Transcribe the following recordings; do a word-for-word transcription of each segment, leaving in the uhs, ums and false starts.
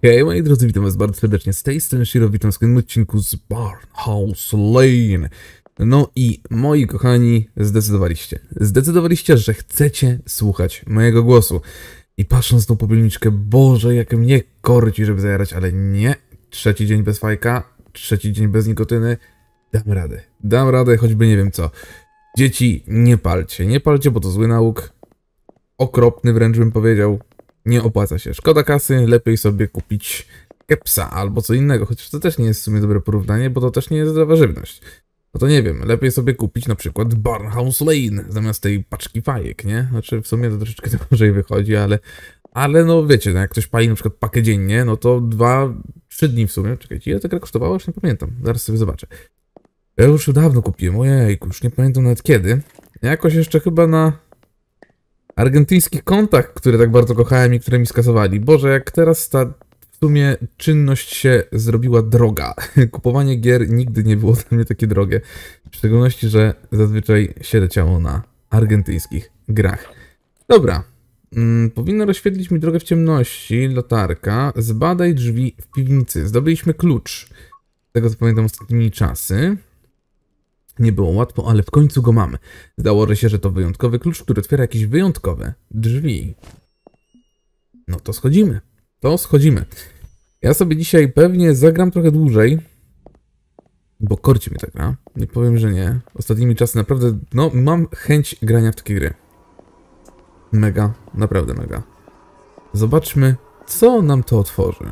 Hej, moi drodzy, witam was bardzo serdecznie z tej strony Shiro, witam w kolejnym odcinku z Barnhouse Lane. No i moi kochani, zdecydowaliście, zdecydowaliście, że chcecie słuchać mojego głosu. I patrząc na tą popielniczkę, Boże, jak mnie korci, żeby zajarać, ale nie. Trzeci dzień bez fajka, trzeci dzień bez nikotyny, dam radę, dam radę, choćby nie wiem co. Dzieci, nie palcie, nie palcie, bo to zły nauk, okropny wręcz bym powiedział. Nie opłaca się. Szkoda kasy, lepiej sobie kupić kepsa albo co innego, chociaż to też nie jest w sumie dobre porównanie, bo to też nie jest zdrowa żywność. No to nie wiem, lepiej sobie kupić na przykład Barnhouse Lane zamiast tej paczki fajek, nie? Znaczy w sumie to troszeczkę to gorzej wychodzi, ale ale no wiecie, no jak ktoś pali na przykład pakę dziennie, no to dwa, trzy dni w sumie. Czekajcie, ile ta gra kosztowała? Już nie pamiętam. Zaraz sobie zobaczę. Ja już dawno kupiłem, ojejku, już nie pamiętam nawet kiedy. Jakoś jeszcze chyba na argentyńskich kontach, które tak bardzo kochałem i które mi skasowali. Boże, jak teraz ta w sumie czynność się zrobiła droga. Kupowanie gier nigdy nie było dla mnie takie drogie. W szczególności, że zazwyczaj się leciało na argentyńskich grach. Dobra. Hmm, powinno rozświetlić mi drogę w ciemności. Latarka. Zbadaj drzwi w piwnicy. Zdobyliśmy klucz. Z tego co pamiętam ostatnimi czasy. Nie było łatwo, ale w końcu go mamy. Zdało się, że to wyjątkowy klucz, który otwiera jakieś wyjątkowe drzwi. No to schodzimy. To schodzimy. Ja sobie dzisiaj pewnie zagram trochę dłużej, bo korci mnie ta gra. Nie powiem, że nie. Ostatnimi czasy naprawdę, no, mam chęć grania w takie gry. Mega, naprawdę mega. Zobaczmy, co nam to otworzy.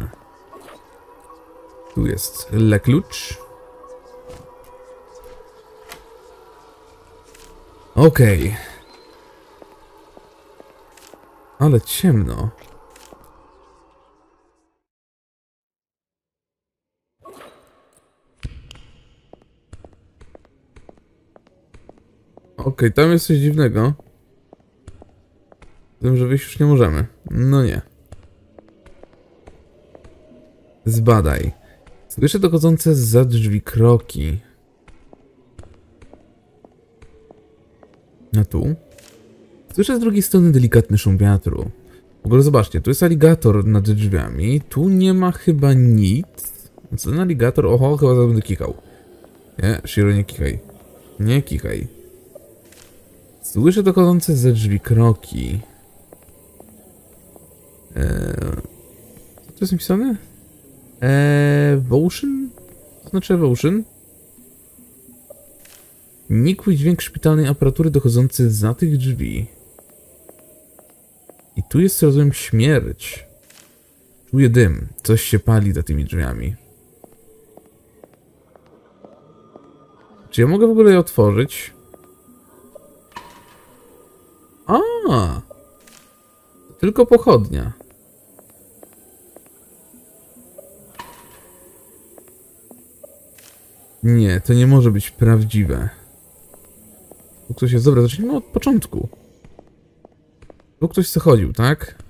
Tu jest le klucz. Okej. Okay. Ale ciemno. Okej, okay, tam jest coś dziwnego. Z tym, że wyjść już nie możemy. No nie. Zbadaj. Słyszę dochodzące zza drzwi kroki. A tu? Słyszę z drugiej strony delikatny szum wiatru. W ogóle zobaczcie, tu jest aligator nad drzwiami. Tu nie ma chyba nic. Co ten aligator? Oho, chyba zaraz będę kichał. Nie, Shiro, nie kichaj. Nie kichaj. Słyszę dochodzące ze drzwi kroki. Eee, co tu jest napisane? Evolution? Co znaczy Evolution? Nikły dźwięk szpitalnej aparatury dochodzący za tych drzwi. I tu jest, rozumiem, śmierć. Czuję dym. Coś się pali za tymi drzwiami. Czy ja mogę w ogóle je otworzyć? A, tylko pochodnia. Nie, to nie może być prawdziwe. Tu ktoś jest... Dobra, zacznijmy od początku. Tu ktoś co chodził, tak?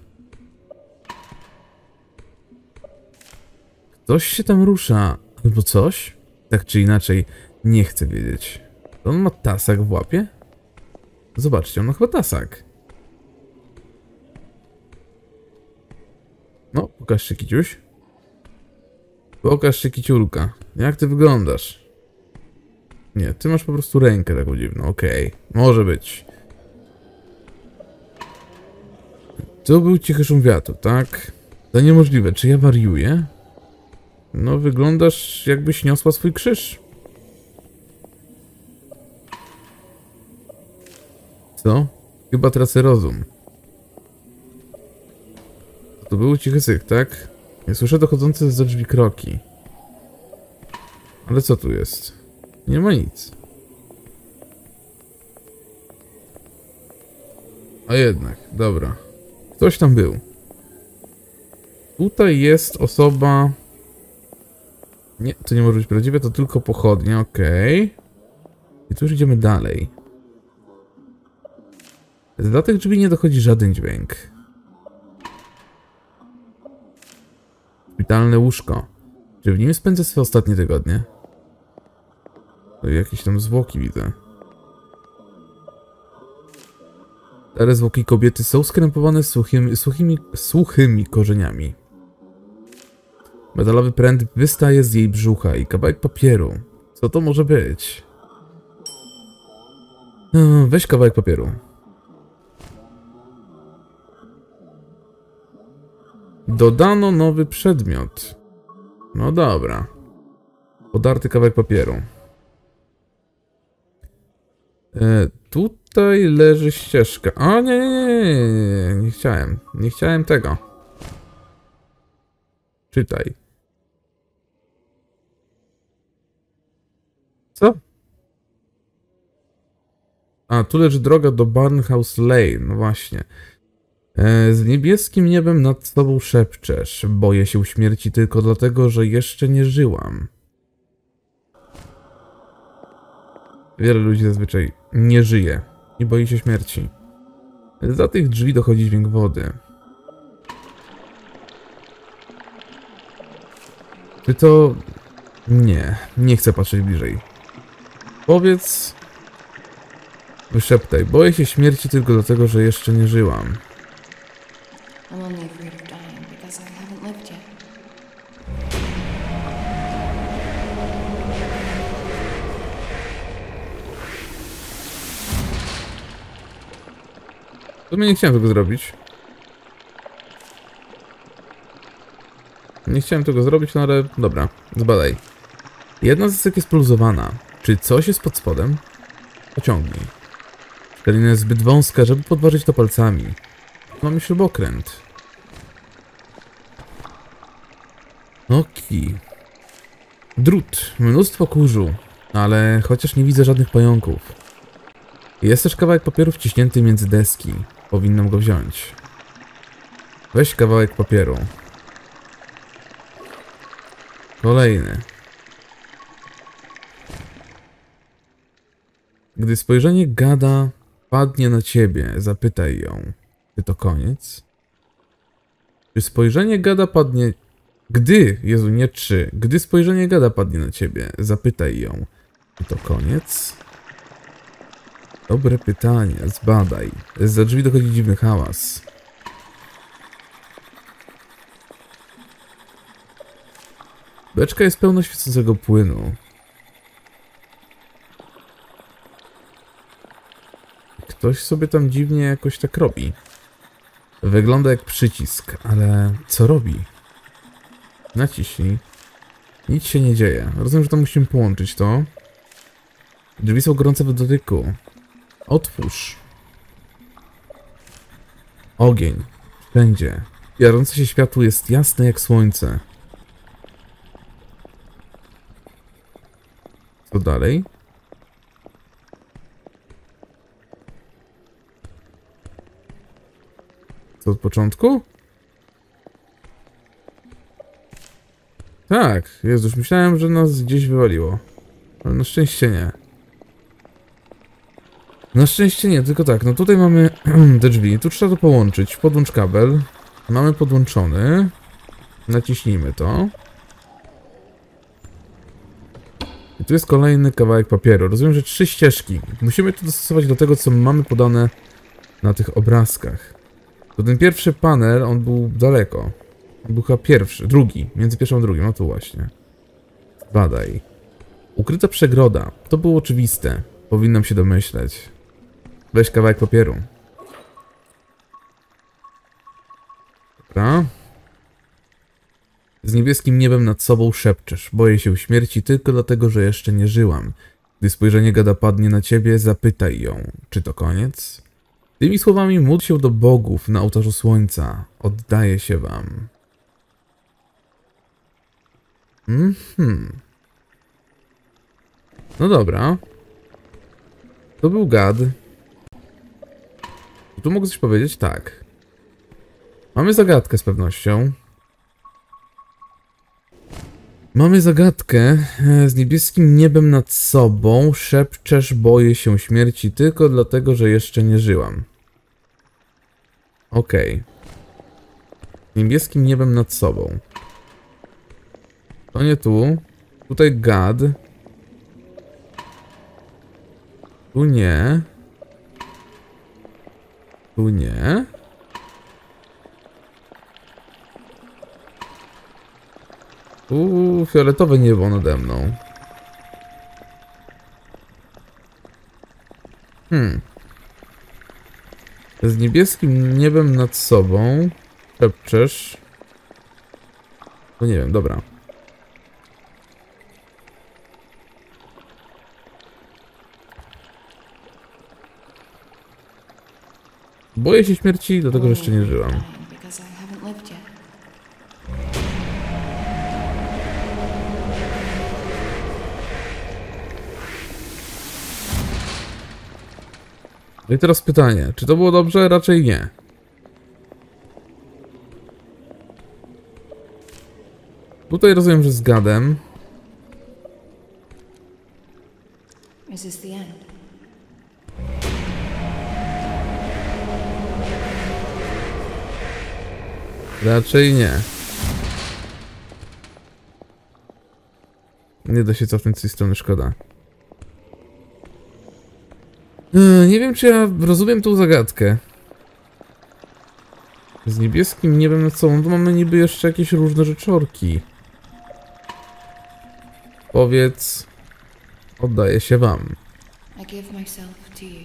Ktoś się tam rusza. Albo coś? Tak czy inaczej, nie chcę wiedzieć. To on ma tasak w łapie? Zobaczcie, on ma chyba tasak. No, pokaż się, kiciuś. Pokaż się, kiciulka. Jak ty wyglądasz? Nie, ty masz po prostu rękę taką dziwną. Okej, okay. Może być. To był cichy szum wiatru, tak? To niemożliwe. Czy ja wariuję? No, wyglądasz, jakbyś niosła swój krzyż. Co? Chyba tracę rozum. To był cichy syk, tak? Ja słyszę dochodzące za drzwi kroki. Ale co tu jest? Nie ma nic. A jednak, dobra. Ktoś tam był. Tutaj jest osoba... Nie, to nie może być prawdziwe, to tylko pochodnia, okej. Okay. I tu już idziemy dalej. Za tych drzwi nie dochodzi żaden dźwięk. Szpitalne łóżko. Czy w nim spędzę swoje ostatnie tygodnie? To jakieś tam zwłoki widzę. Stare zwłoki kobiety są skrępowane suchymi, suchymi, suchymi korzeniami. Metalowy pręt wystaje z jej brzucha i kawałek papieru. Co to może być? No, weź kawałek papieru. Dodano nowy przedmiot. No dobra. Podarty kawałek papieru. E, tutaj leży ścieżka. O nie, nie, nie, nie, nie, nie chciałem. Nie chciałem tego. Czytaj. Co? A, tu leży droga do Barnhouse Lane. No właśnie. E, z niebieskim niebem nad tobą szepczesz. Boję się śmierci tylko dlatego, że jeszcze nie żyłam. Wiele ludzi zazwyczaj nie żyje i boi się śmierci. Za tych drzwi dochodzi dźwięk wody. Czy to... Nie, nie chcę patrzeć bliżej. Powiedz... Wyszeptaj. Boję się śmierci tylko dlatego, że jeszcze nie żyłam. I'm only afraid of dying because I haven't lived yet. W sumie nie chciałem tego zrobić. Nie chciałem tego zrobić, no ale dobra, zbadaj. Jedna z zasek jest poluzowana. Czy coś jest pod spodem? Pociągnij. Szkalina jest zbyt wąska, żeby podważyć to palcami. Mamy śrubokręt. Oki. Drut. Mnóstwo kurzu. Ale chociaż nie widzę żadnych pająków. Jest też kawałek papieru wciśnięty między deski. Powinnam go wziąć. Weź kawałek papieru. Kolejny. Gdy spojrzenie gada padnie na ciebie, zapytaj ją. Czy to koniec? Czy spojrzenie gada padnie... Gdy, Jezu, nie czy. Gdy spojrzenie gada padnie na ciebie, zapytaj ją. Czy to koniec? Dobre pytanie, zbadaj. Zza drzwi dochodzi dziwny hałas. Beczka jest pełna świecącego płynu. Ktoś sobie tam dziwnie jakoś tak robi. Wygląda jak przycisk, ale co robi? Naciśnij. Nic się nie dzieje. Rozumiem, że to musimy połączyć to. Drzwi są gorące w dotyku. Otwórz. Ogień. Wszędzie. Jarzące się światło jest jasne jak słońce. Co dalej? Co od początku? Tak, Jezus, myślałem, że nas gdzieś wywaliło. Ale na szczęście nie. Na szczęście nie, tylko tak, no tutaj mamy te drzwi, tu trzeba to połączyć. Podłącz kabel. Mamy podłączony. Naciśnijmy to. I tu jest kolejny kawałek papieru. Rozumiem, że trzy ścieżki. Musimy to dostosować do tego, co mamy podane na tych obrazkach. To ten pierwszy panel, on był daleko. On był chyba pierwszy, drugi, między pierwszym a drugim, no tu właśnie. Badaj. Ukryta przegroda. To było oczywiste. Powinnam się domyśleć. Weź kawałek papieru. Dobra. Z niebieskim niebem nad sobą szepczesz. Boję się śmierci tylko dlatego, że jeszcze nie żyłam. Gdy spojrzenie gada padnie na ciebie, zapytaj ją. Czy to koniec? Tymi słowami módl się do bogów na ołtarzu słońca. Oddaję się wam. Mhm. No dobra. To był gad. Tu mogę coś powiedzieć? Tak. Mamy zagadkę z pewnością. Mamy zagadkę. Z niebieskim niebem nad sobą szepczesz, boję się śmierci tylko dlatego, że jeszcze nie żyłam. Okej. Okay. Niebieskim niebem nad sobą. To nie tu. Tutaj gad. Tu nie. Tu nie. Uuu, fioletowe niebo nade mną. Hmm. Z niebieskim niebem nad sobą szepczesz. No nie wiem, dobra. Boję się śmierci, dlatego że jeszcze nie żyłam. Because I haven't lived yet. No i teraz pytanie, czy to było dobrze? Raczej nie. Tutaj rozumiem, że z gadem. Is this the end? Raczej nie. Nie da się cofnąć z tej strony, szkoda. Yy, nie wiem, czy ja rozumiem tą zagadkę. Z niebieskim niebem nad sobą, tu mamy niby jeszcze jakieś różne rzeczorki. Powiedz... Oddaję się wam. I give myself to you.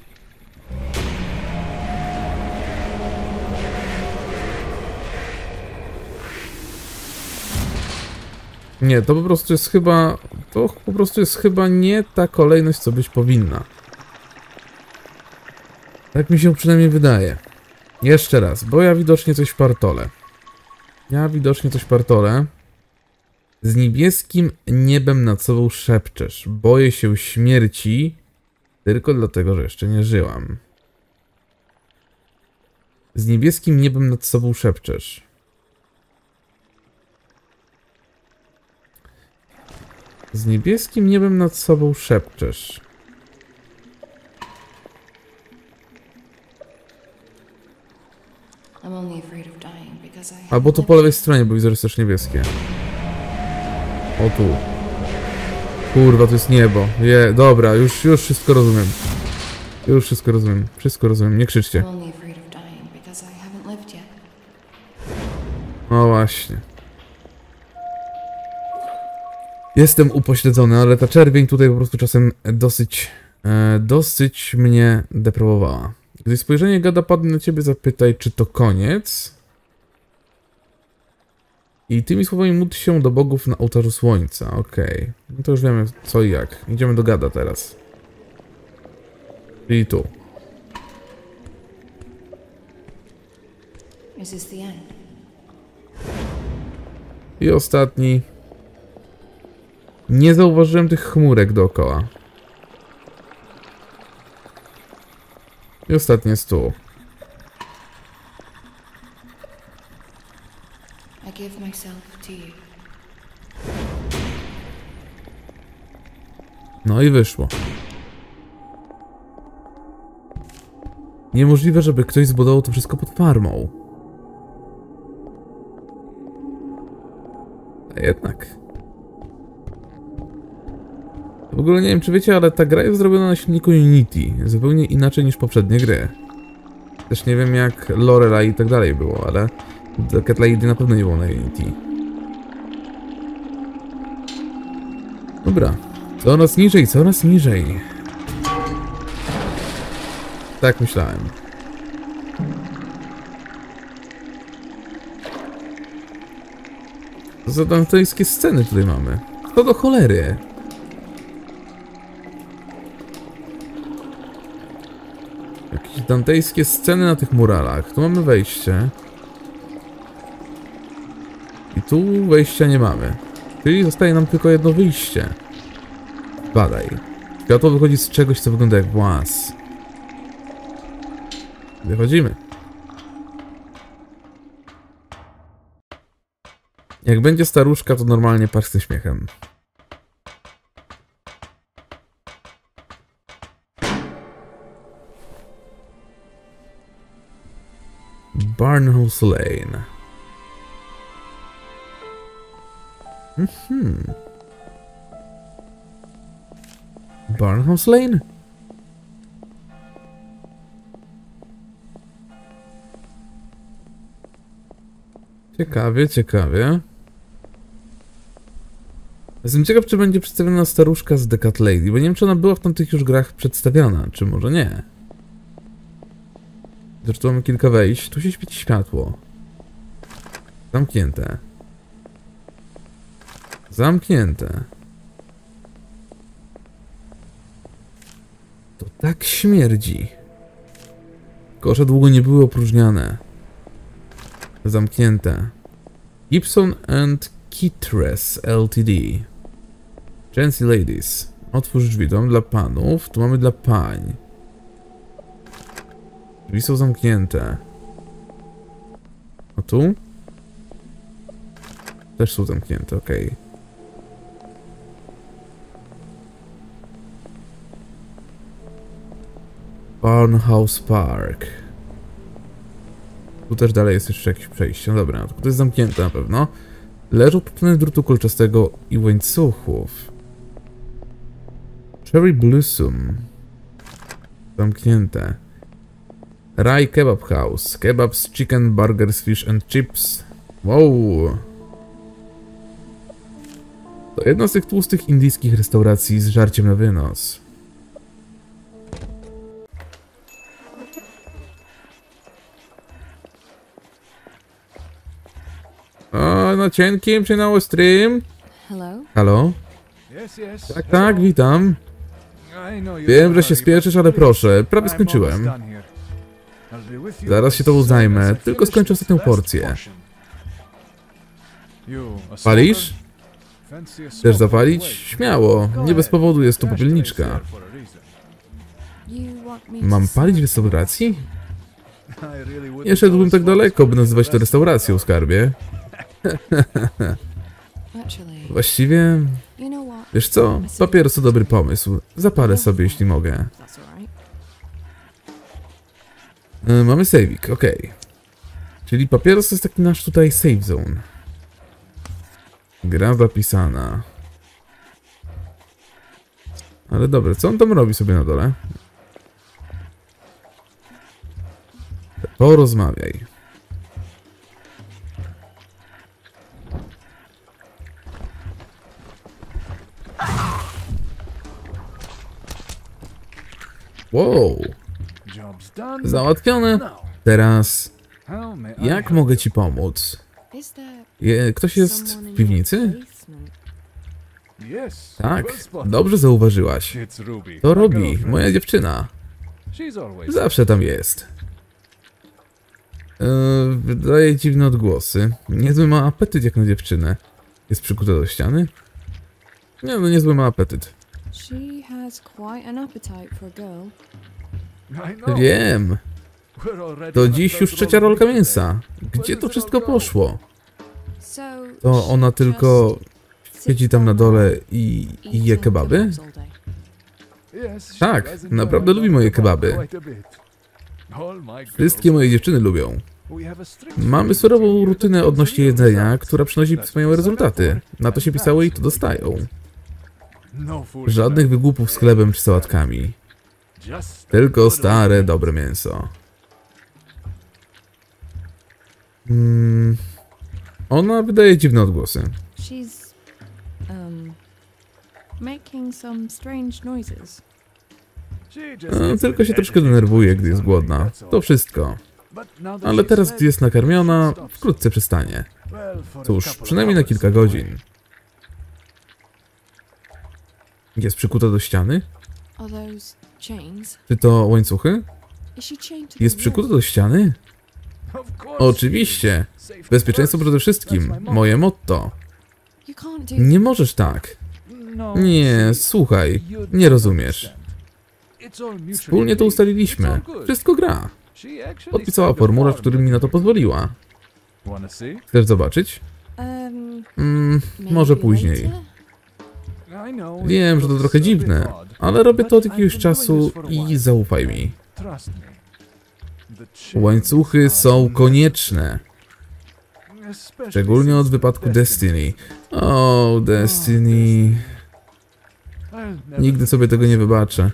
Nie, to po prostu jest chyba... To po prostu jest chyba nie ta kolejność, co być powinna. Tak mi się przynajmniej wydaje. Jeszcze raz, bo ja widocznie coś partolę. Ja widocznie coś partolę. Z niebieskim niebem nad sobą szepczesz. Boję się śmierci, tylko dlatego, że jeszcze nie żyłam. Z niebieskim niebem nad sobą szepczesz. Z niebieskim niebem nad sobą szepczesz. I'm only afraid of dying because I haven't Albo to lived po lewej yet. stronie, bo widzę, że jest też niebieskie. O tu. Kurwa, to jest niebo. Je, dobra, już, już wszystko rozumiem. Już wszystko rozumiem. Wszystko rozumiem, nie krzyczcie. I'm only afraid of dying because I haven't lived yet. No właśnie. Jestem upośledzony, ale ta czerwień tutaj po prostu czasem dosyć, e, dosyć mnie deprawowała. Gdy spojrzenie gada padnie na ciebie, zapytaj, czy to koniec? I tymi słowami módl się do bogów na ołtarzu słońca. Okej. Okay. No to już wiemy co i jak. Idziemy do gada teraz. Czyli tu. Is this the end? I ostatni. Nie zauważyłem tych chmurek dookoła. I ostatni jest tu. I give myself to you. No i wyszło. Niemożliwe, żeby ktoś zbudował to wszystko pod farmą. A jednak. W ogóle nie wiem, czy wiecie, ale ta gra jest zrobiona na silniku Unity. Zupełnie inaczej niż poprzednie gry. Też nie wiem, jak Lorelei i tak dalej było, ale Cat Lady na pewno nie było na Unity. Dobra. Coraz niżej, coraz niżej. Tak myślałem. Za dantejskie sceny tutaj mamy. Co do cholery? Jakieś dantejskie sceny na tych muralach. Tu mamy wejście. I tu wejścia nie mamy. Czyli zostaje nam tylko jedno wyjście. Badaj. Światło wychodzi z czegoś, co wygląda jak włas. Wychodzimy. Jak będzie staruszka, to normalnie parsknę śmiechem. Barnhouse Lane. Mhm. Barnhouse Lane? Ciekawie, ciekawie. Jestem ciekaw, czy będzie przedstawiona staruszka z The Cat Lady, bo nie wiem, czy ona była w tamtych już grach przedstawiona, czy może nie. Zresztą mamy kilka wejść. Tu się świeci światło. Zamknięte. Zamknięte. To tak śmierdzi. Kosze długo nie były opróżniane. Zamknięte. Gibson and Kitres Ltd. Chancy Ladies. Otwórz drzwi. Tu mamy dla panów, tu mamy dla pań. Drzwi są zamknięte. A tu? Też są zamknięte, okej. Okay. Barnhouse Park. Tu też dalej jest jeszcze jakieś przejście. No dobra, to jest zamknięte na pewno. Leżą poprzednie drutu kolczastego i łańcuchów. Cherry Blossom. Zamknięte. Rai Kebab House. Kebabs, chicken, burgers, fish and chips. Wow. To jedna z tych tłustych indyjskich restauracji z żarciem na wynos. O, na cienkim czy na ostrym? Hello? Halo? Tak, tak, witam. Wiem, że się spieszysz, ale proszę, prawie skończyłem. Zaraz się tobą zajmę, tylko skończę ostatnią porcję. Palisz? Chcesz zapalić? Śmiało, nie bez powodu jest tu popielniczka. Mam palić w restauracji? Nie szedłbym tak daleko, by nazywać to restauracją, skarbie. Właściwie... Wiesz co? Papieros to dobry pomysł. Zapalę sobie, jeśli mogę. E, mamy saveik, okej. Okay. Czyli papieros to jest taki nasz tutaj save zone. Gra zapisana. Ale dobra, co on tam robi sobie na dole? Porozmawiaj. Wow. Załatwione. Teraz... Jak mogę ci pomóc? Je, ktoś jest w piwnicy? Tak, dobrze zauważyłaś. To Ruby, moja dziewczyna. Zawsze tam jest. Eee, wydaje dziwne odgłosy. Niezły ma apetyt jak na dziewczynę. Jest przykuta do ściany? Nie, no niezły ma apetyt. Wiem. To dziś już trzecia rolka mięsa. Gdzie to wszystko poszło? To ona tylko siedzi tam na dole i, i je kebaby? Tak, naprawdę lubi moje kebaby. Wszystkie moje dziewczyny lubią. Mamy surową rutynę odnośnie jedzenia, która przynosi wspaniałe rezultaty. Na to się pisało i to dostają. Żadnych wygłupów z chlebem czy sałatkami. Tylko stare, dobre mięso. Hmm. Ona wydaje dziwne odgłosy. No, tylko się troszkę denerwuje, gdy jest głodna. To wszystko. Ale teraz, gdy jest nakarmiona, wkrótce przestanie. Cóż, przynajmniej na kilka godzin. Jest przykuta do ściany? Czy to łańcuchy? Jest przykuta do ściany? Oczywiście. Bezpieczeństwo przede wszystkim. Moje motto. Nie możesz tak. Nie, słuchaj. Nie rozumiesz. Wspólnie to ustaliliśmy. Wszystko gra. Podpisała formularz, który mi na to pozwoliła. Chcesz zobaczyć? Mm, może później. Wiem, że to trochę dziwne, ale robię to od jakiegoś czasu i zaufaj mi. Łańcuchy są konieczne. Szczególnie od wypadku Destiny. O, Destiny. Nigdy sobie tego nie wybaczę.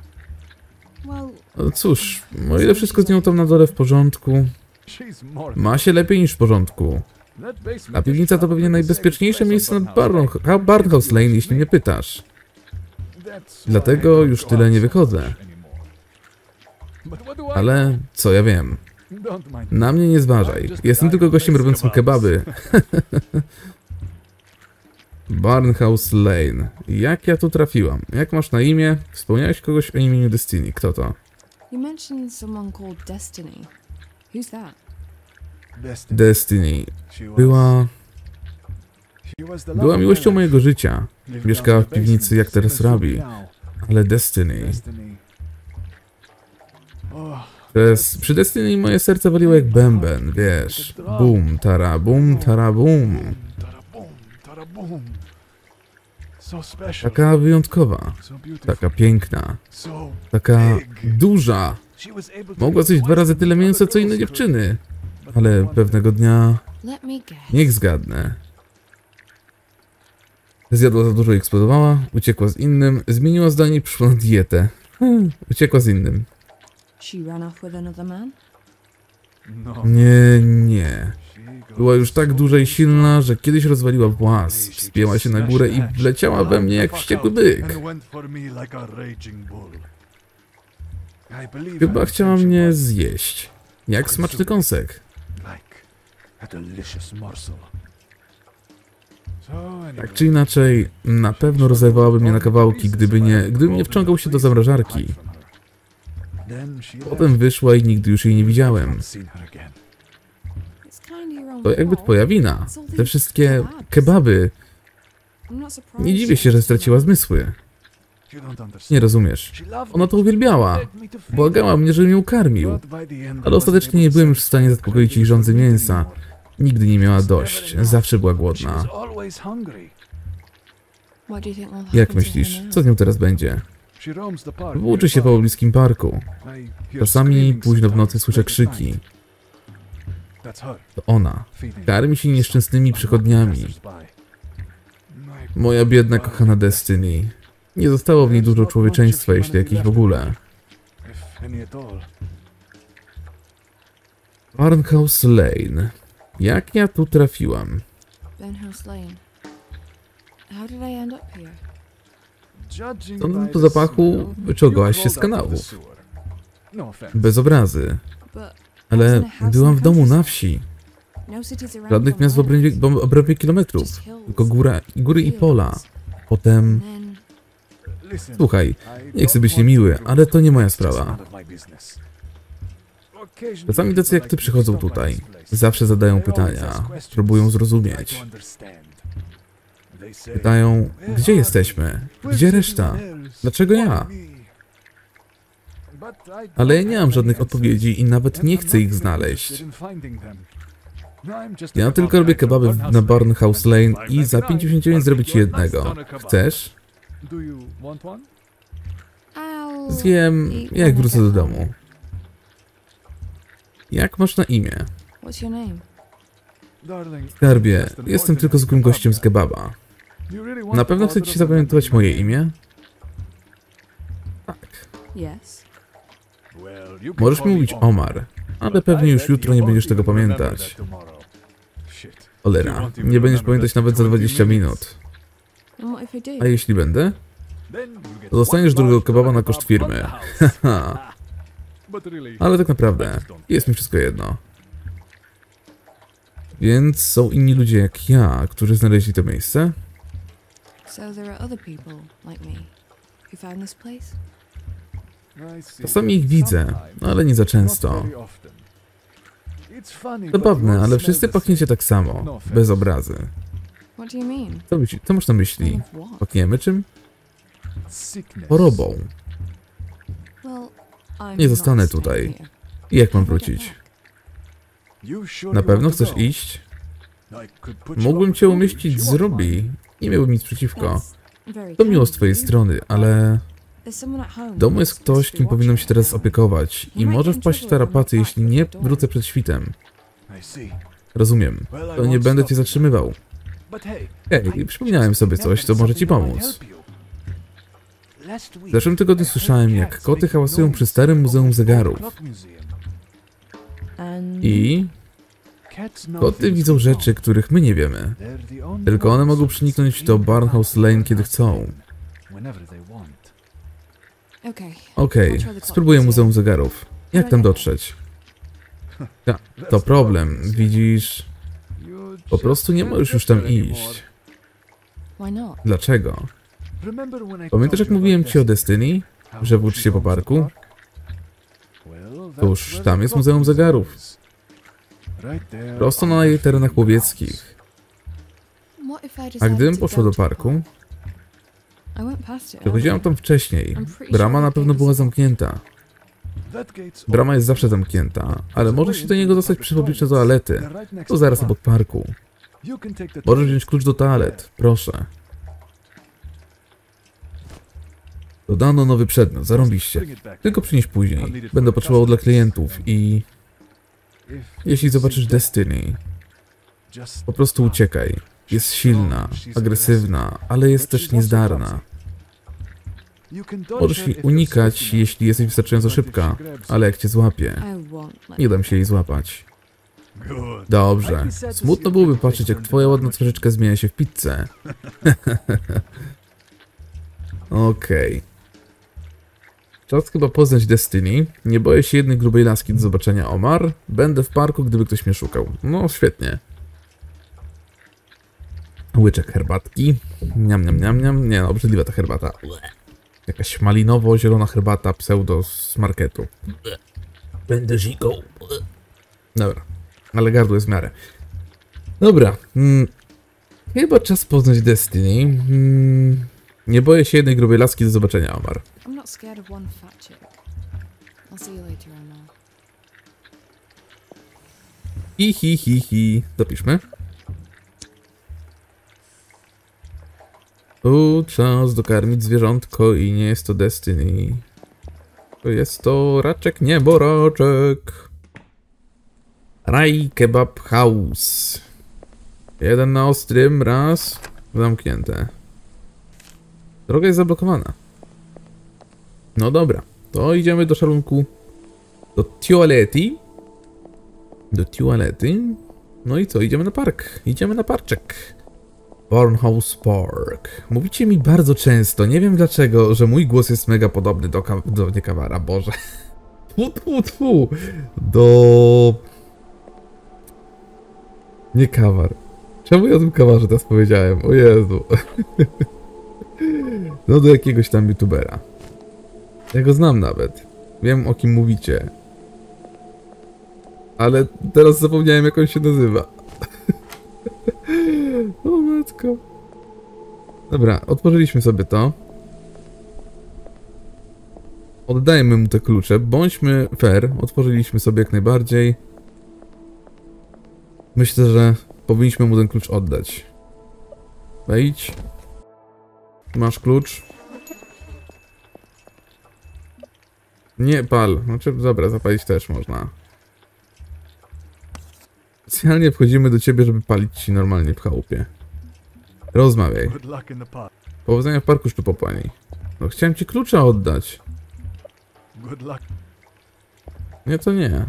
No cóż, o ile wszystko z nią tam na dole w porządku, ma się lepiej niż w porządku. A piwnica to pewnie najbezpieczniejsze miejsce na Barn- Barnhouse Lane, jeśli mnie pytasz. Dlatego już tyle nie wychodzę. Ale co ja wiem? Na mnie nie zważaj. Jestem tylko gościem robiącym kebaby. Barnhouse Lane. Jak ja tu trafiłam? Jak masz na imię? Wspomniałeś kogoś o imieniu Destiny. Kto to? You mentioned someone called Destiny. Who's that? Destiny. Była... Była miłością mojego życia. Mieszkała w piwnicy, jak teraz robi. Ale Destiny... Przez, przy Destiny moje serce waliło jak bęben, wiesz. Bum, tara, bum, tara, bum. Taka wyjątkowa. Taka piękna. Taka duża. Mogła zjeść dwa razy tyle mięsa, co inne dziewczyny. Ale pewnego dnia... Let me guess. Niech zgadnę. Zjadła za dużo i eksplodowała, uciekła z innym, zmieniła zdanie i przyszła na dietę. Hmm, uciekła z innym. She ran off with another man? Nie, nie. Była już tak duża i silna, że kiedyś rozwaliła włas, wspięła się na górę i wleciała we mnie jak wściekły byk. Chyba chciała mnie zjeść. Jak smaczny kąsek. Tak czy inaczej, na pewno rozerwałaby mnie na kawałki, gdyby nie, gdybym nie wciągał się do zamrażarki. Potem wyszła i nigdy już jej nie widziałem. To jakby twoja wina. Te wszystkie kebaby. Nie dziwię się, że straciła zmysły. Nie rozumiesz. Ona to uwielbiała. Błagała mnie, żebym ją karmił. Ale ostatecznie nie byłem już w stanie zaspokoić jej żądzy mięsa. Nigdy nie miała dość. Zawsze była głodna. Jak myślisz, co z nią teraz będzie? Włóczy się po bliskim parku. Czasami późno w nocy słyszę krzyki. To ona. Karmi się nieszczęsnymi przychodniami. Moja biedna, kochana Destiny. Nie zostało w niej dużo człowieczeństwa, jeśli jakieś w ogóle. Barnhouse Lane. Jak ja tu trafiłam? Barnhouse Lane. How did I end up here? Sądząc po zapachu, wyczołgałaś się z kanałów. Bez obrazy. But Ale byłam w domu na wsi. no cities around Żadnych the miast w world. obrębie, w obrębie kilometrów. Just hills. Tylko góra, góry i pola. Potem... Then Słuchaj, nie chcę być niemiły, ale to nie moja sprawa. Czasami tacy jak ty przychodzą tutaj. Zawsze zadają pytania. Próbują zrozumieć. Pytają, gdzie jesteśmy? Gdzie reszta? Dlaczego ja? Ale ja nie mam żadnych odpowiedzi i nawet nie chcę ich znaleźć. Ja tylko robię kebaby w- na Barnhouse Lane i za pięćdziesiąt dziewięć zrobię ci jednego. Chcesz? I'll Zjem, eat jak when I wrócę get do home. domu. Jak masz na imię? What's your name? Skarbie, jestem tylko zwykłym gościem z kebaba. Na pewno chcecie zapamiętać moje imię? Tak. Yes. Możesz mi mówić Omar, ale pewnie już jutro nie będziesz tego pamiętać. Cholera, nie będziesz pamiętać nawet za dwadzieścia minut. And what if I do? A jeśli będę? To dostaniesz drugiego kebaba na koszt firmy. Haha. Ale tak naprawdę, jest mi wszystko jedno. Więc są inni ludzie jak ja, którzy znaleźli to miejsce? So there are other people like me who found this place? Czasami ich widzę, ale nie za często. Zabawne, ale wszyscy pachniecie tak samo, bez obrazy. What do you mean? Co, myśli, co masz na myśli? Kind of what? Pachniemy czym? Chorobą. Well, I'm Nie zostanę not staying tutaj. here. I jak mam How do I get wrócić? back? Na pewno chcesz iść? Mógłbym cię umieścić z Ruby. Nie miałbym nic przeciwko. That's very To miło z kind twojej of you. strony, ale... There's someone at home W domu jest who's ktoś, kim powinnam się teraz opiekować i może wpaść w tarapaty, jeśli nie wrócę przed świtem. Rozumiem. To nie będę cię zatrzymywał. Hej, przypomniałem sobie coś, co może ci pomóc. W zeszłym tygodniu słyszałem, jak koty hałasują przy starym muzeum zegarów. And I... Koty widzą rzeczy, których my nie wiemy. Tylko one mogą przeniknąć do Barnhouse Lane, kiedy chcą. Okay. Okej, okay, spróbuję Muzeum Zegarów. Jak tam dotrzeć? Ja, to problem, widzisz... Po prostu nie możesz już tam iść. Why not? Dlaczego? Pamiętasz, jak mówiłem ci o Destiny? Że włócz się po parku? Cóż, tam jest Muzeum Zegarów. Prosto na jej terenach łowieckich. What if I A decided gdybym to poszła go do to the parku, I went past it przechodziłam earlier. tam wcześniej. Brama na pewno była zamknięta. Brama jest zawsze zamknięta, ale możesz się do niego dostać przy pobliżu toalety. To zaraz obok parku. Możesz wziąć klucz do toalet, proszę. Dodano nowy przedmiot, zarąbiście. Tylko przynieś później. Będę potrzebował dla klientów i... Jeśli zobaczysz Destiny, po prostu uciekaj. Jest silna, agresywna, ale jest też niezdarna. Możesz jej unikać, jeśli jesteś wystarczająco szybka, ale jak cię złapie, I won't let nie dam się jej złapać. Dobrze. Smutno byłoby patrzeć, jak twoja ładna twarzyczka zmienia się w pizzę. Okej. Okay. Czas chyba poznać Destiny. Nie boję się jednej grubej laski do zobaczenia, Omar. Będę w parku, gdyby ktoś mnie szukał. No, świetnie. Łyczek herbatki. Niam, niam, niam, niam. Nie no, obrzydliwa ta herbata. Jakaś malinowo-zielona herbata pseudo z marketu. Będę żigą. Dobra. Ale gardło jest w miarę. Dobra. Hmm. Chyba czas poznać Destiny. Hmm. Nie boję się jednej grubej laski do zobaczenia, Omar. I'm not scared of one fat chick. I'll see you later, Emma. Hi, hi, hi, hi. Dopiszmy. Tu czas dokarmić zwierzątko i nie jest to Destiny. To jest to raczek, nie boraczek. Raj Kebab House. Jeden na ostrym, raz. Zamknięte. Droga jest zablokowana. No dobra, to idziemy do szalunku. Do toalety. Do toalety. No i co, idziemy na park. Idziemy na parczek. Barnhouse Park. Mówicie mi bardzo często, nie wiem dlaczego, że mój głos jest mega podobny do, ka do nie kawara, Boże. Tfu, tfu, tfu. Do... Nie kawar. Czemu ja o tym kawarze teraz powiedziałem? O Jezu. No do jakiegoś tam youtubera. Ja go znam nawet. Wiem, o kim mówicie. Ale teraz zapomniałem, jak on się nazywa. O matko. Dobra, otworzyliśmy sobie to. Oddajmy mu te klucze. Bądźmy fair. Otworzyliśmy sobie jak najbardziej. Myślę, że powinniśmy mu ten klucz oddać. Wejdź. Masz klucz. Nie pal. Znaczy, dobra, zapalić też można. Specjalnie wchodzimy do ciebie, żeby palić ci normalnie w chałupie. Rozmawiaj. Powodzenia w parku, sztupopani. No chciałem ci klucza oddać. Nie, to nie.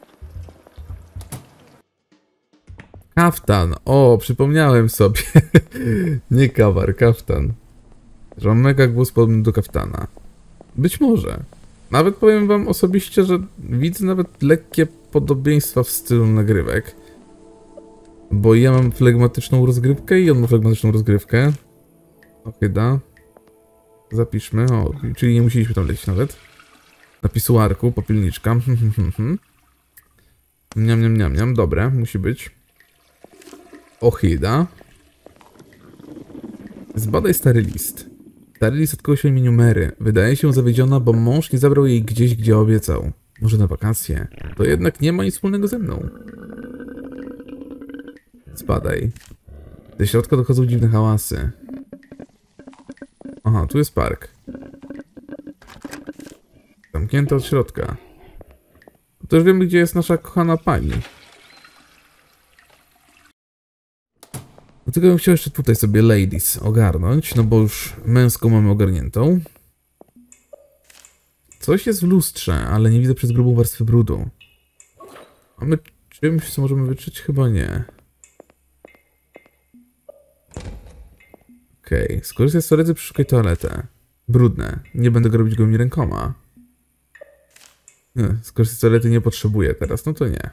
Kaftan. O, przypomniałem sobie. Nie kawar, kaftan. Że mam mega głos podobny do kaftana. Być może. Nawet powiem wam osobiście, że widzę nawet lekkie podobieństwa w stylu nagrywek. Bo ja mam flegmatyczną rozgrywkę i on ma flegmatyczną rozgrywkę. Okej, da. Zapiszmy. O, czyli nie musieliśmy tam lecieć nawet. Na pisuarku, popielniczka. Niam, niam, niam, niam. Dobre, musi być. Ochida. Zbadaj stary list. Stary list od kogoś o imieniu Mary. Wydaje się zawiedziona, bo mąż nie zabrał jej gdzieś, gdzie obiecał. Może na wakacje. To jednak nie ma nic wspólnego ze mną. Zbadaj. Ze środka dochodzą dziwne hałasy. Aha, tu jest park. Zamknięte od środka. To już wiemy, gdzie jest nasza kochana pani. Dlatego bym chciał jeszcze tutaj sobie ladies ogarnąć, no bo już męską mamy ogarniętą. Coś jest w lustrze, ale nie widzę przez grubą warstwę brudu. Mamy Czymś, co możemy wyczyć? Chyba nie. Okej, okay. Skorzystaj z toalety, przeszukaj toaletę. Brudne. Nie będę go robić gołymi rękoma. Nie, skorzystaj z toalety nie potrzebuję teraz, no to nie.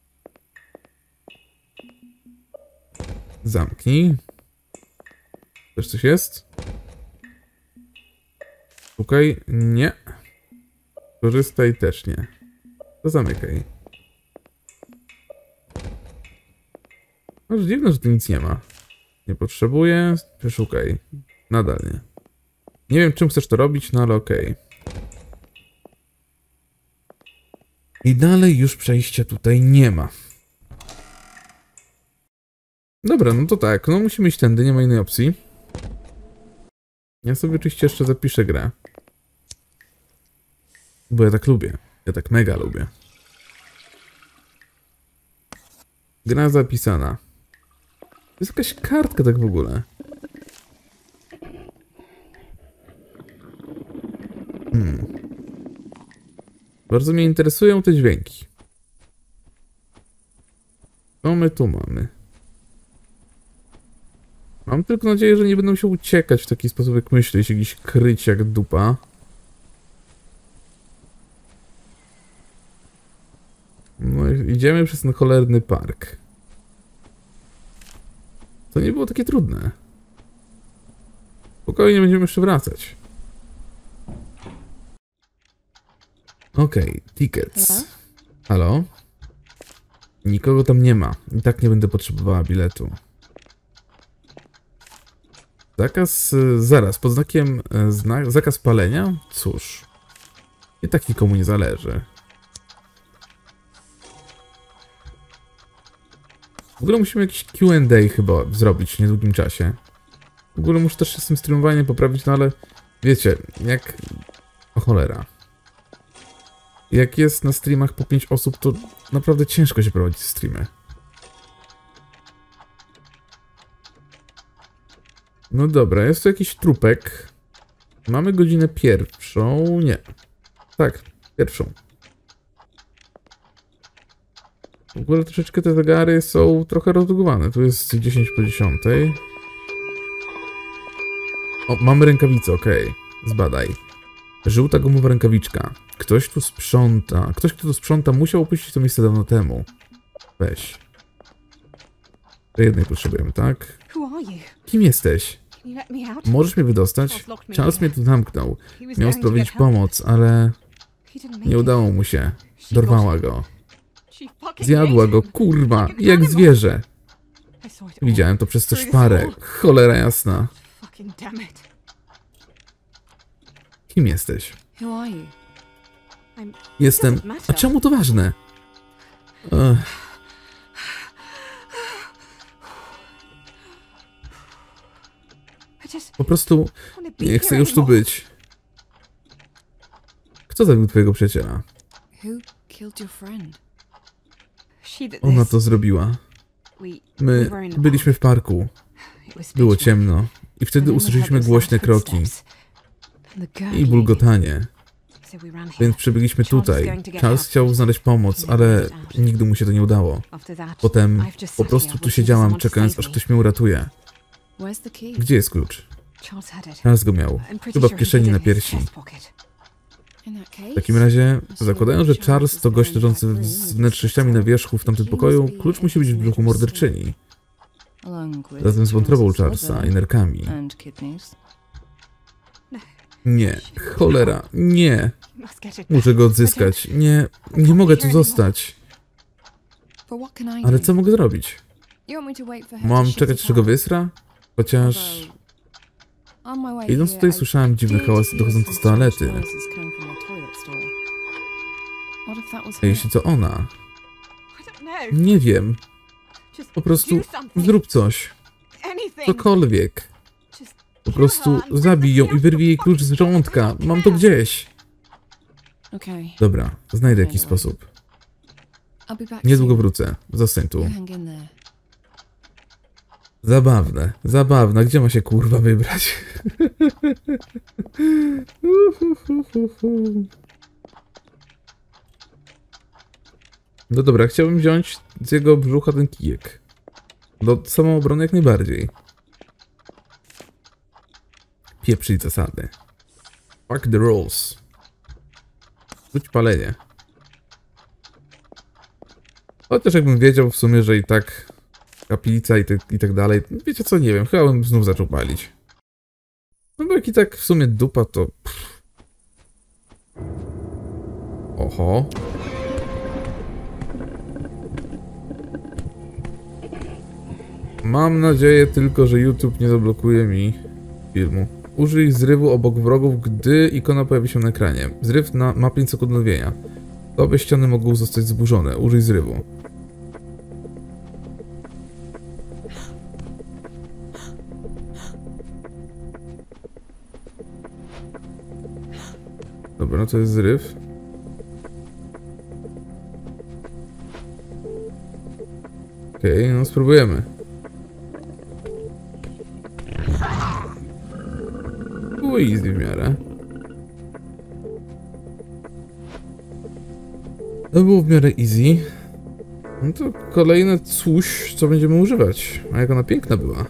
Zamknij. Też coś jest? Szukaj. Nie. Korzystaj też nie. To zamykaj. Aż dziwne, że tu nic nie ma. Nie potrzebuję. Przeszukaj. Nadal nie. Nie wiem, czym chcesz to robić, no ale okej. Okay. I dalej już przejścia tutaj nie ma. Dobra, no to tak. No musimy iść tędy, nie ma innej opcji. Ja sobie oczywiście jeszcze zapiszę grę. Bo ja tak lubię. Ja tak mega lubię. Gra zapisana. To jest jakaś kartka tak w ogóle. Hmm. Bardzo mnie interesują te dźwięki. Co my tu mamy? Mam tylko nadzieję, że nie będą się uciekać w taki sposób, jak myślę, się gdzieś kryć jak dupa. No i idziemy przez ten cholerny park. To nie było takie trudne. Spokojnie będziemy jeszcze wracać. Okej, okay, tickets. Hello? Halo? Nikogo tam nie ma. I tak nie będę potrzebowała biletu. Zakaz... Zaraz, pod znakiem... Znak, zakaz palenia? Cóż. I tak nikomu nie zależy. W ogóle musimy jakiś Q and A chyba zrobić w niedługim czasie. W ogóle muszę też się z tym streamowaniem poprawić, no ale... Wiecie, jak... O cholera. Jak jest na streamach po pięć osób, to naprawdę ciężko się prowadzić streamy. No dobra, jest tu jakiś trupek. Mamy godzinę pierwszą. Nie. Tak, pierwszą. W ogóle troszeczkę te zegary są trochę rozbugowane. Tu jest dziesięć po dziesiątej. O, mamy rękawicę, okej. Okay. Zbadaj. Żółta gumowa rękawiczka. Ktoś tu sprząta. Ktoś, kto tu sprząta, musiał opuścić to miejsce dawno temu. Weź. To jednej potrzebujemy, tak? Kim jesteś? Możesz mnie wydostać? Charles mnie tu zamknął. Miał sprawić pomoc, ale... Nie udało mu się. Dorwała go. Zjadła go, kurwa, jak zwierzę. Widziałem to przez tę szparę. Cholera jasna. Kim jesteś? Jestem... A czemu to ważne? Ech. Po prostu nie chcę już tu być. Kto zabił twojego przyjaciela? Ona to zrobiła. My byliśmy w parku. Było ciemno. I wtedy usłyszeliśmy głośne kroki. I bulgotanie. Więc przybiegliśmy tutaj. Charles chciał znaleźć pomoc, ale nigdy mu się to nie udało. Potem po prostu tu siedziałam, czekając, aż ktoś mnie uratuje. Gdzie jest klucz? Charles go miał. Chyba w kieszeni na piersi. W takim razie, zakładając, że Charles to gość leżący z wnętrznościami na wierzchu w tamtym pokoju, klucz musi być w brzuchu morderczyni. Razem z wątrobą Charlesa i nerkami. Nie, cholera, nie. Muszę go odzyskać. Nie, nie mogę tu zostać. Ale co mogę zrobić? Mam czekać, aż go wysra? Chociaż... Idąc tutaj słyszałem dziwny hałas dochodzący z toalety. A jeśli to ona? Nie wiem. Po prostu zrób coś. Cokolwiek. Po prostu zabij ją i wyrwij jej klucz z żołądka. Mam to gdzieś. Dobra, znajdę jakiś sposób. Niedługo wrócę. Zostań tu. Zabawne, zabawne. Gdzie ma się kurwa wybrać? No dobra, chciałbym wziąć z jego brzucha ten kijek. Do samoobrony jak najbardziej. Pieprzyć zasady. Fuck the rules. Rzuć palenie. Chociaż jakbym wiedział w sumie, że i tak kaplica i, te, i tak dalej. Wiecie co, nie wiem, chyba bym znów zaczął palić. No bo jak i tak w sumie dupa, to... Pff. Oho. Mam nadzieję tylko, że YouTube nie zablokuje mi filmu. Użyj zrywu obok wrogów, gdy ikona pojawi się na ekranie. Zryw na, ma pięć sekund odnowienia. To by ściany mogą zostać zburzone. Użyj zrywu. Dobra, no to jest zryw. Okej, okay, no spróbujemy. Było easy w miarę. To było w miarę easy. No to kolejne coś, co będziemy używać. A jak ona piękna była.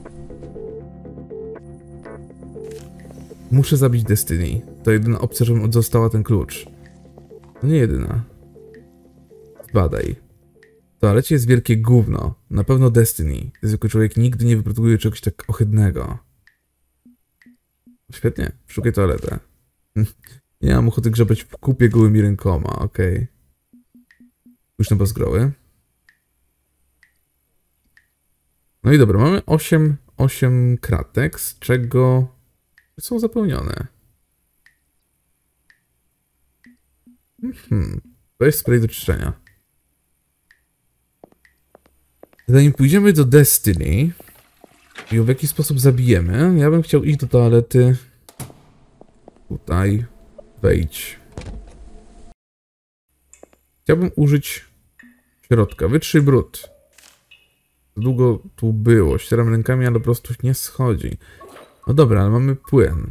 Muszę zabić Destiny. To jedyna opcja, żebym odzostała ten klucz. No nie jedyna. Zbadaj. W toalecie jest wielkie gówno. Na pewno Destiny. Zwykły człowiek nigdy nie wyprodukuje czegoś tak ohydnego. Świetnie. Szukaj toaletę. Nie mam ochoty grzebać w kupie gołymi rękoma. Okej. Okay. Już na bazgroły. No i dobra, mamy osiem, osiem kratek, z czego są zapełnione. Hmm. Weź spray do czyszczenia. Zanim pójdziemy do Destiny i ją w jakiś sposób zabijemy, ja bym chciał iść do toalety. Tutaj. Wejdź. Chciałbym użyć środka. Wytrzyj brud. Za długo tu było. Ścieram rękami, ale po prostu nie schodzi. No dobra, ale mamy płyn.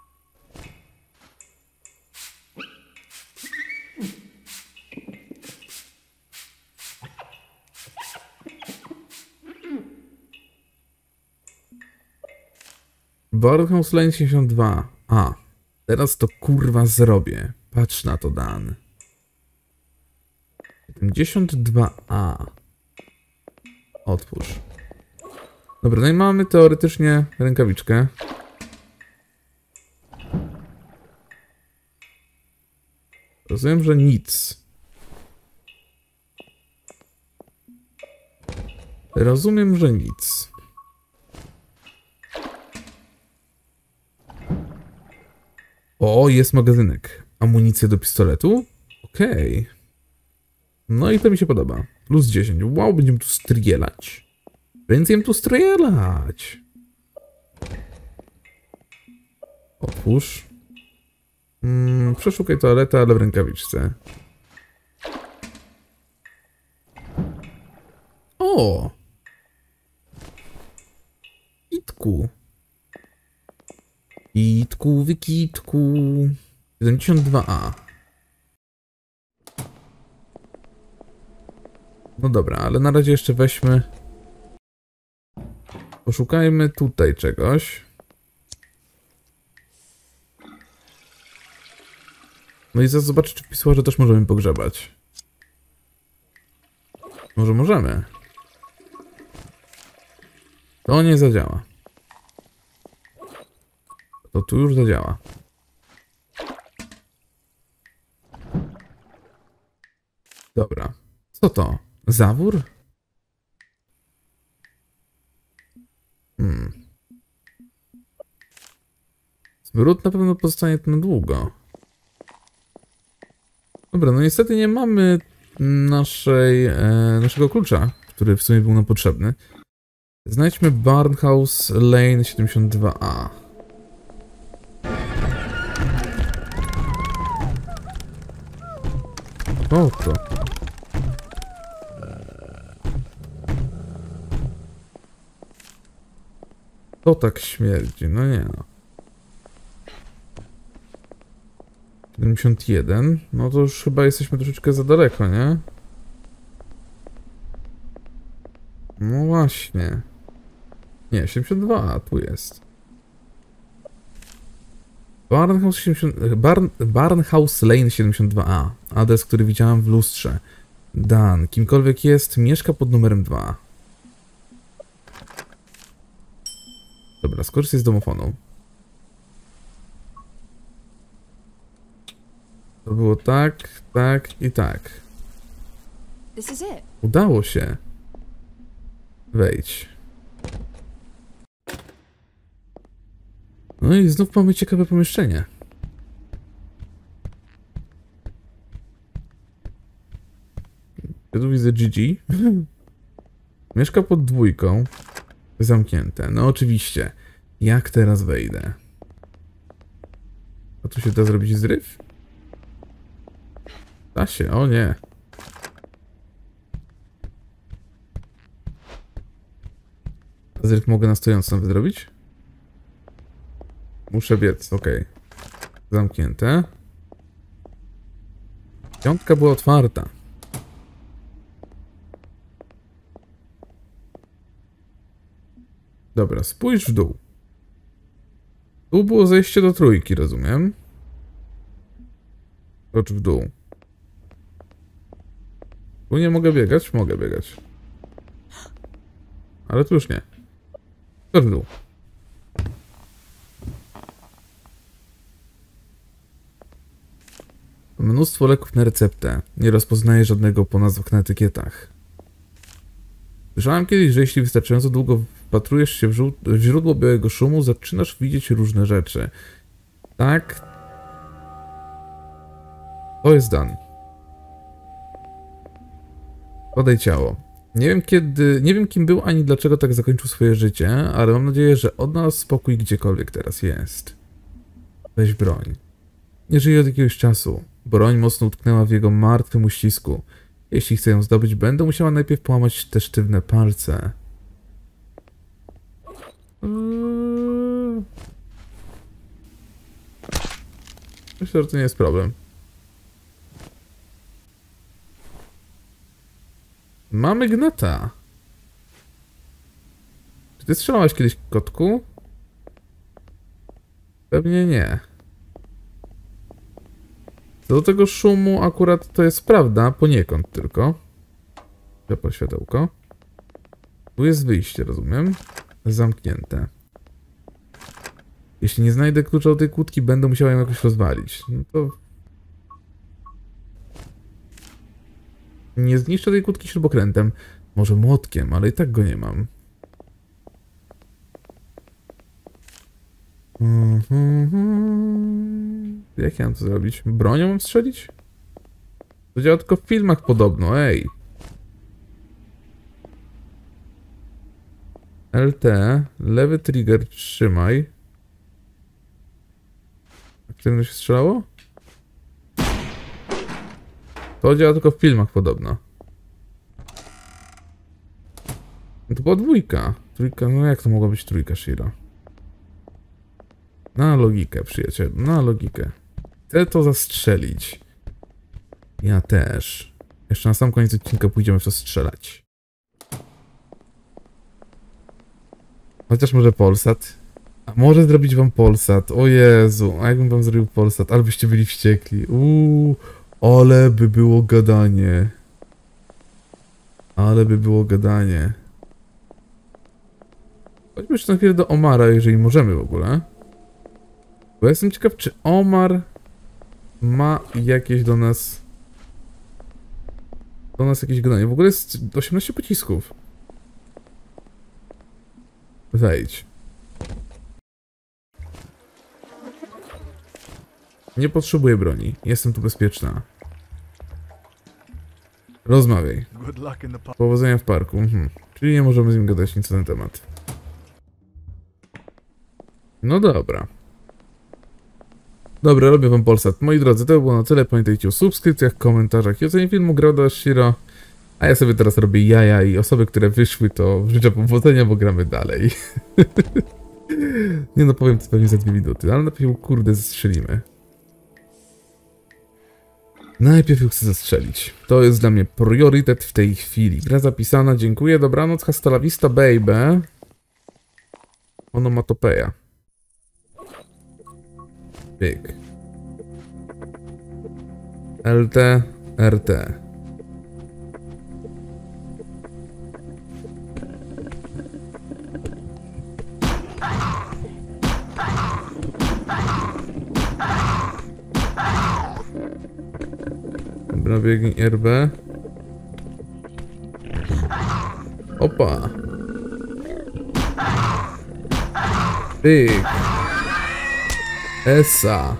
Barnhouse Lane siedemdziesiąt dwa. A, teraz to kurwa zrobię. Patrz na to, Dan. siedemdziesiąt dwa A. Otwórz. Dobra, no i mamy teoretycznie rękawiczkę. Rozumiem, że nic. Rozumiem, że nic. O, jest magazynek. Amunicja do pistoletu? Okej. Okay. No i to mi się podoba. Plus dziesięć. Wow, będziemy tu strzelać. Będziemy tu strzelać. Otwórz. Mm, przeszukaj toaletę, ale w rękawiczce. O! Kitku. Kitku, wykitku. siedemdziesiąt dwa A. No dobra, ale na razie jeszcze weźmy. Poszukajmy tutaj czegoś. No i zaraz zobaczę, czy w pisuarze też możemy pogrzebać. Może możemy. To nie zadziała. To tu już zadziała. Dobra. Co to? Zawór? Hmm. Zwrót na pewno pozostanie tu na długo. Dobra, no niestety nie mamy naszej, e, naszego klucza, który w sumie był nam potrzebny. Znajdźmy Barnhouse Lane siedemdziesiąt dwa A. O to. To tak śmierdzi, no nie no. siedemdziesiąt jeden, no to już chyba jesteśmy troszeczkę za daleko, nie? No właśnie. Nie, siedemdziesiąt dwa, tu jest. Barnhouse, siedemdziesiąt, Barn, Barnhouse Lane siedemdziesiąt dwa A. Adres, który widziałem w lustrze. Dan, kimkolwiek jest, mieszka pod numerem dwa. Dobra, skorzystaj z domofonu. To było tak, tak i tak. This is it. Udało się. Wejdź. No i znów mamy ciekawe pomieszczenie. Ja tu widzę G G. Mieszka pod dwójką. Zamknięte. No oczywiście. Jak teraz wejdę? A tu się da zrobić zryw? Da się, o nie. Zryw mogę na stojąco nawet zrobić? Muszę biec, ok. Zamknięte. Piątka była otwarta. Dobra, spójrz w dół. Tu było zejście do trójki, rozumiem. Skocz w dół. Tu nie mogę biegać? Mogę biegać. Ale tu już nie. Skocz w dół. Mnóstwo leków na receptę. Nie rozpoznaję żadnego po nazwach na etykietach. Słyszałem kiedyś, że jeśli wystarczająco długo wpatrujesz się w, żół- w źródło białego szumu, zaczynasz widzieć różne rzeczy. Tak. To jest Dan. Podaj ciało. Nie wiem kiedy, nie wiem kim był ani dlaczego tak zakończył swoje życie, ale mam nadzieję, że odnalazł spokój gdziekolwiek teraz jest. Weź broń. Nie żyje od jakiegoś czasu. Broń mocno utknęła w jego martwym uścisku. Jeśli chcę ją zdobyć, będę musiała najpierw połamać te sztywne palce. Eee... Myślę, że to nie jest problem. Mamy gnata. Czy ty strzelałeś kiedyś, kotku? Pewnie nie. Co do tego szumu akurat to jest prawda, poniekąd tylko. Zapal światełko. Tu jest wyjście, rozumiem. Zamknięte. Jeśli nie znajdę klucza do tej kłódki, będę musiała ją jakoś rozwalić. No to... Nie zniszczę tej kłódki śrubokrętem. Może młotkiem, ale i tak go nie mam. Mm-hmm. Jak ja mam to zrobić? Bronią mam strzelić? To działa tylko w filmach podobno, ej. L T, lewy trigger trzymaj. A którym to się strzelało? To działa tylko w filmach podobno. To była dwójka. Trójka, no jak to mogła być trójka, Shiro? Na logikę, przyjacielu, na logikę. Chcę to zastrzelić. Ja też. Jeszcze na sam koniec odcinka pójdziemy w to strzelać. Chociaż może Polsat. A może zrobić wam Polsat. O Jezu, a jakbym wam zrobił Polsat, ale byście byli wściekli. Uuu, ale by było gadanie. Ale by było gadanie. Chodźmy jeszcze na chwilę do Omara, jeżeli możemy w ogóle. Bo ja jestem ciekaw, czy Omar ma jakieś do nas... Do nas jakieś gadanie. W ogóle jest osiemnaście pocisków. Wejdź. Nie potrzebuję broni. Jestem tu bezpieczna. Rozmawiaj. Powodzenia w parku. Mhm. Czyli nie możemy z nim gadać nic na ten temat. No dobra. Dobra, robię wam Polsat. Moi drodzy, to było na tyle. Pamiętajcie o subskrypcjach, komentarzach i ocenie filmu. Grał do Shiro. A ja sobie teraz robię jaja i osoby, które wyszły, to życzę powodzenia, bo gramy dalej. Nie no, powiem to pewnie za dwie minuty, ale na pewno kurde strzelimy. Najpierw ją chcę zastrzelić. To jest dla mnie priorytet w tej chwili. Gra zapisana, dziękuję, dobranoc, hasta la vista, baby. Onomatopeja. Pyk. L T, R T. Dobra, biegnij R B. Opa. Pyk. Esa.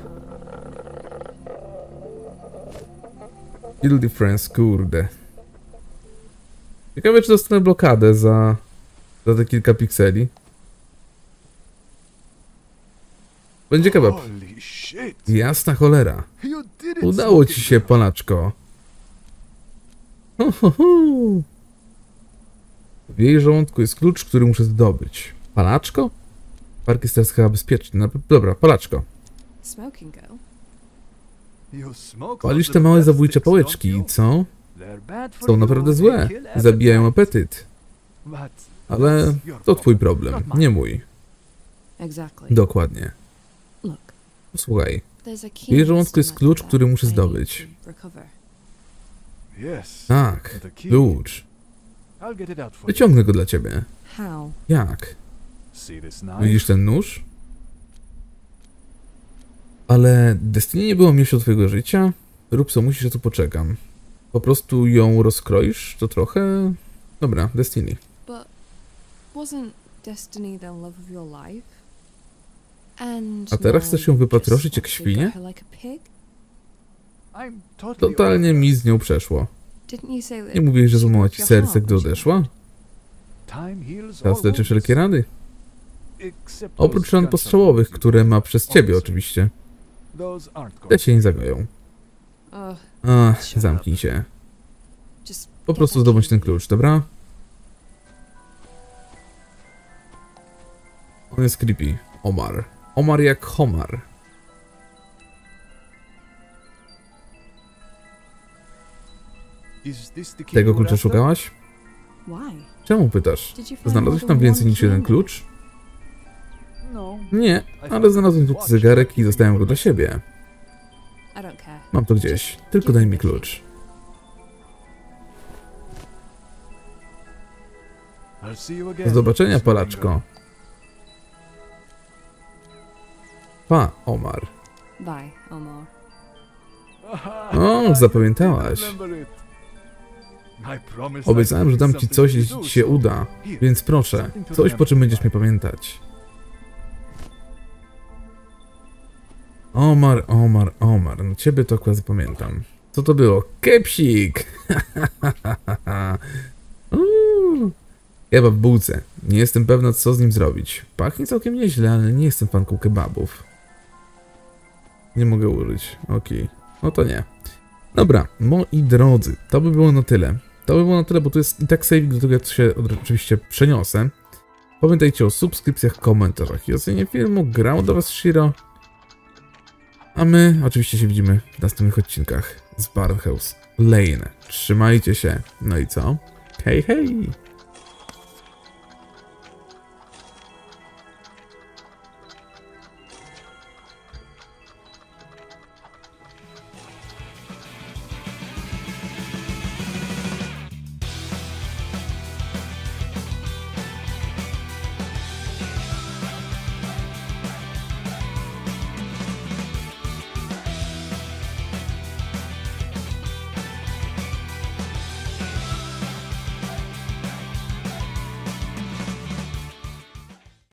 Kill difference, kurde. Ciekawe, czy dostanę blokadę za, za te kilka pikseli. Będzie kebab. Jasna cholera. Udało ci się, palaczko. Ho, ho, ho. W jej żołądku jest klucz, który muszę zdobyć. Palaczko? Park jest teraz chyba bezpieczny. No, dobra, palaczko. Palisz te małe zabójcze pałeczki, co? Są naprawdę złe. Zabijają apetyt. Ale to twój problem, nie mój. Dokładnie. Posłuchaj. W jej żołądku jest klucz, który muszę zdobyć. Tak, klucz. Wyciągnę go dla ciebie. Jak? Widzisz ten nóż? Ale Destiny nie było miłością twojego życia? Rób co musisz, ja tu poczekam. Po prostu ją rozkroisz? To trochę... Dobra, Destiny. A teraz chcesz ją wypatroszyć jak świnię? Totalnie mi z nią przeszło. Nie mówiłeś, że złamała ci serce, gdy odeszła? Czas leczy wszelkie rany. Oprócz ran postrzałowych, które ma przez ciebie oczywiście. Te się nie zagoją. Ach, zamknij się. Po prostu zdobądź ten klucz, dobra? On jest creepy. Omar. Omar jak homar. Tego klucza szukałaś? Czemu pytasz? Znalazłeś tam więcej niż jeden klucz? Nie, ale znalazłem tu zegarek i zostawiam go dla siebie. Mam to gdzieś, tylko daj mi klucz. Do zobaczenia, palaczko. Pa, Omar. O, zapamiętałaś. Obiecałem, że dam ci coś, jeśli ci się uda. Więc proszę, coś, po czym będziesz mnie pamiętać. Omar, Omar, Omar. No ciebie to akurat zapamiętam. Co to było? Kepsik! Kebab w bułce. Nie jestem pewna, co z nim zrobić. Pachnie całkiem nieźle, ale nie jestem fanką kebabów. Nie mogę użyć. Okej. Okay. No to nie. Dobra, moi drodzy, to by było na tyle. To by było na tyle, bo to jest i tak save, do tego ja się oczywiście przeniosę. Pamiętajcie o subskrypcjach, komentarzach i ocenie filmu. Grał do was Shiro. A my oczywiście się widzimy w następnych odcinkach z Barn House Lane. Trzymajcie się. No i co? Hej, hej!